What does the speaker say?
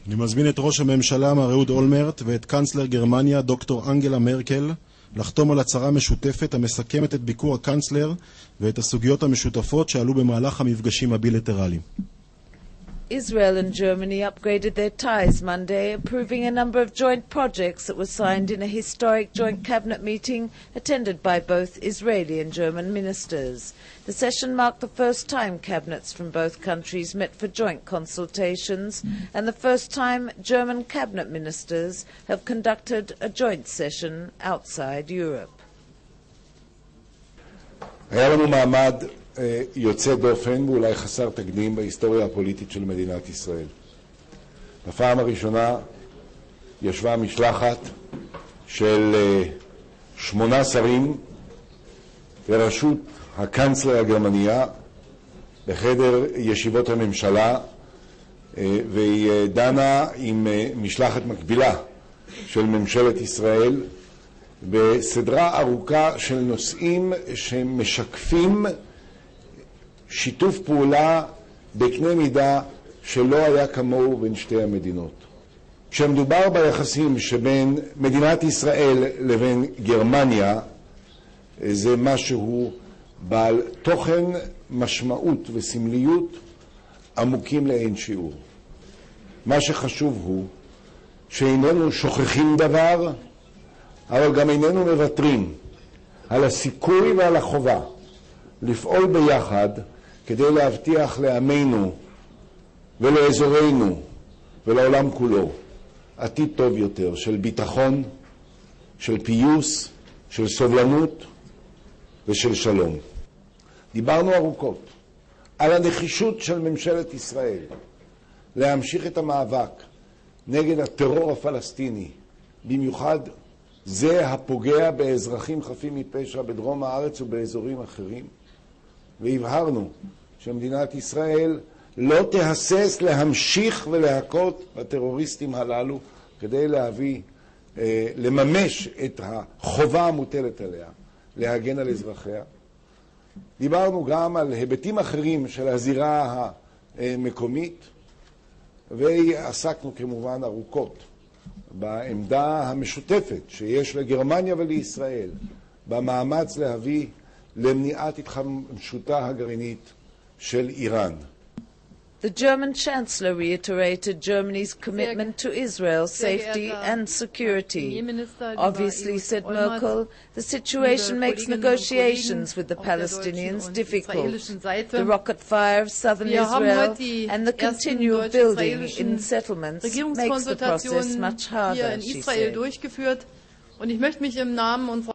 אני מזמין את ראש הממשלה מר אהוד אולמרט ואת קנצלר גרמניה דוקטור אנגלה מרקל לחתום על הצהרה משותפת המסכמת את ביקור הקנצלר ואת הסוגיות המשותפות שעלו במהלך המפגשים הבילטרליים. Israel and Germany upgraded their ties Monday, approving a number of joint projects that were signed in a historic joint cabinet meeting attended by both Israeli and German ministers. The session marked the first time cabinets from both countries met for joint consultations and the first time German cabinet ministers have conducted a joint session outside Europe. היה לנו מעמד יוצא דופן ואולי חסר תקדים בהיסטוריה הפוליטית של מדינת ישראל. בפעם הראשונה ישבה משלחת של 8 שרים בראשות הקנצלר הגרמניה בחדר ישיבות הממשלה, והיא דנה עם משלחת מקבילה של ממשלת ישראל בסדרה ארוכה של נושאים שמשקפים שיתוף פעולה בקנה מידה שלא היה כמוהו בין שתי המדינות. כשמדובר ביחסים שבין מדינת ישראל לבין גרמניה, זה משהו בעל תוכן, משמעות וסמליות עמוקים לאין שיעור. מה שחשוב הוא שאיננו שוכחים דבר, אבל גם איננו מוותרים על הסיכוי ועל החובה לפעול ביחד כדי להבטיח לעמנו ולאזורנו ולעולם כולו עתיד טוב יותר של ביטחון, של פיוס, של סובלנות ושל שלום. דיברנו ארוכות על הנחישות של ממשלת ישראל להמשיך את המאבק נגד הטרור הפלסטיני, במיוחד זה הפוגע באזרחים חפים מפשע בדרום הארץ ובאזורים אחרים. והבהרנו שמדינת ישראל לא תהסס להמשיך ולהכות בטרוריסטים הללו כדי לממש את החובה המוטלת עליה, להגן על אזרחיה. דיברנו גם על היבטים אחרים של הזירה המקומית, ועסקנו כמובן ארוכות בעמדה המשותפת שיש לגרמניה ולישראל במאמץ להביא למניעת התחמשותה הגרעינית של איראן. The German Chancellor reiterated Germany's commitment to Israel's safety and security. Obviously, said Merkel, the situation makes negotiations with the Palestinians difficult. The rocket fire of southern Israel and the continual building in settlements makes the process much harder, she said.